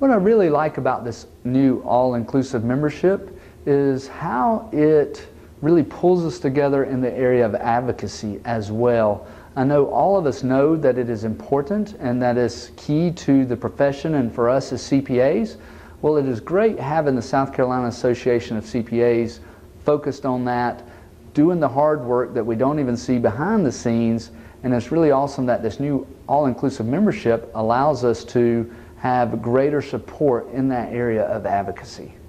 What I really like about this new all-inclusive membership is how it really pulls us together in the area of advocacy as well. I know all of us know that it is important and that is key to the profession and for us as CPAs. Well, it is great having the South Carolina Association of CPAs focused on that, doing the hard work that we don't even see behind the scenes, and it's really awesome that this new all-inclusive membership allows us to have greater support in that area of advocacy.